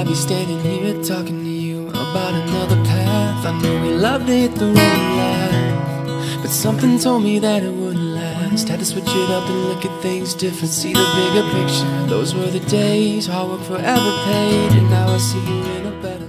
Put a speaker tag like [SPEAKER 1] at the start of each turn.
[SPEAKER 1] I'd be standing here talking to you about another path. I know we loved it the wrong life, but something told me that it wouldn't last. Had to switch it up and look at things different, see the bigger picture. Those were the days, hard work forever paid, and now I see you in a better